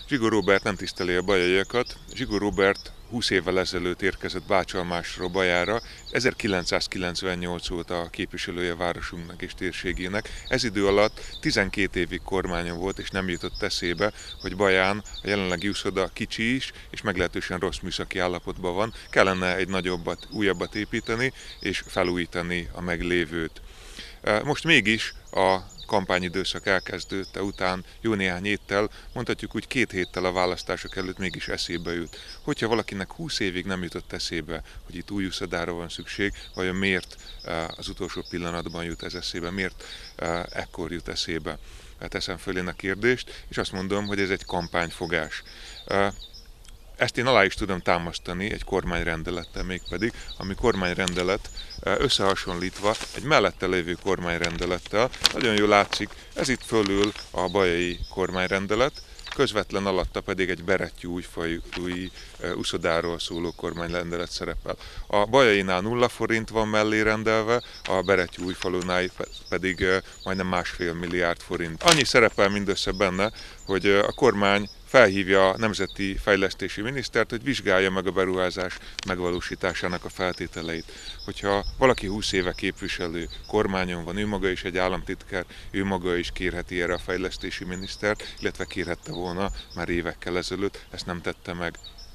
Zsigó Róbert nem tiszteli a bajaiakat. Zsigó Róbert 20 évvel ezelőtt érkezett Bácsalmásról Bajára, 1998 óta a képviselője városunknak és térségének. Ez idő alatt 12 évig kormányon volt, és nem jutott eszébe, hogy Baján a jelenlegi úszoda kicsi is, és meglehetősen rossz műszaki állapotban van. Kellene egy nagyobbat, újabbat építeni, és felújítani a meglévőt. Most mégis a kampányidőszak elkezdődte után jó néhány héttel, mondhatjuk úgy 2 héttel a választások előtt mégis eszébe jut. Hogyha valakinek 20 évig nem jutott eszébe, hogy itt új úszodára van szükség, vajon miért az utolsó pillanatban jut ez eszébe, miért ekkor jut eszébe? Teszem fölé a kérdést, és azt mondom, hogy ez egy kampányfogás. Ezt én alá is tudom támasztani egy kormányrendelettel mégpedig, ami kormányrendelet összehasonlítva egy mellette lévő kormányrendelettel. Nagyon jól látszik, ez itt fölül a bajai kormányrendelet, közvetlen alatta pedig egy berettyű újfajú uszodáról szóló kormányrendelet szerepel. A bajainál 0 forint van mellé rendelve, a berettyű újfalunál pedig majdnem 1,5 milliárd forint. Annyi szerepel mindössze benne, hogy a kormány felhívja a Nemzeti Fejlesztési Minisztert, hogy vizsgálja meg a beruházás megvalósításának a feltételeit. Hogyha valaki 20 éve képviselő, kormányon van, ő maga is egy államtitkár, ő maga is kérheti erre a fejlesztési minisztert, illetve kérhette volna már évekkel ezelőtt, ezt nem tette meg.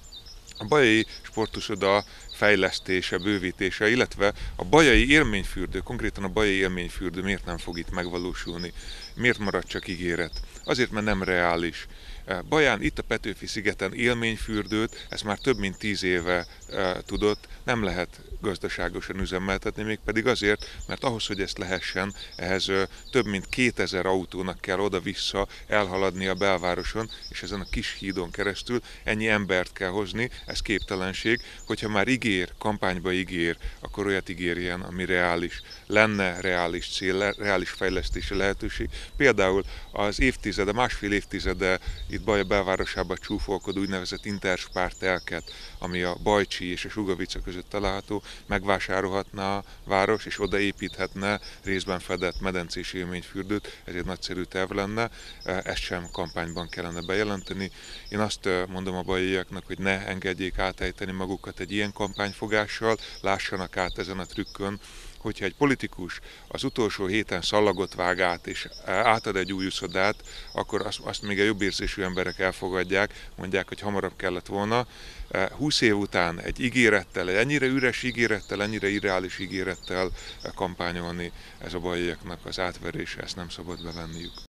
A bajai sportuszoda fejlesztése, bővítése, illetve a bajai élményfürdő, konkrétan a bajai élményfürdő miért nem fog itt megvalósulni? Miért marad csak ígéret? Azért, mert nem reális. Baján, itt a Petőfi-szigeten élményfürdőt, ezt már több mint 10 éve tudott, nem lehet gazdaságosan üzemeltetni, mégpedig azért, mert ahhoz, hogy ezt lehessen, ehhez több mint 2000 autónak kell oda-vissza elhaladni a belvároson, és ezen a kis hídon keresztül ennyi embert kell hozni, ez képtelenség, hogyha már ígér, kampányba ígér, akkor olyat ígérjen, ami reális. Lenne reális cél, reális fejlesztési lehetőség. Például az évtizede, másfél évtizede itt Baja belvárosában csúfolkodó úgynevezett Interspár telket, ami a Bajcsi és a Sugavica között található, megvásárolhatná a város, és odaépíthetne részben fedett medencés élményfürdőt, ez egy nagyszerű terv lenne, ezt sem kampányban kellene bejelenteni. Én azt mondom a bajaiaknak, hogy ne engedjék átejteni magukat egy ilyen kampányfogással, lássanak át ezen a trükkön, hogyha egy politikus az utolsó héten szallagot vág át és átad egy új uszodát, akkor azt még a jobb érzésű emberek elfogadják, mondják, hogy hamarabb kellett volna. 20 év után egy ígérettel, egy ennyire üres ígérettel, ennyire irreális ígérettel kampányolni, ez a bajaiaknak az átverése, ezt nem szabad bevenniük.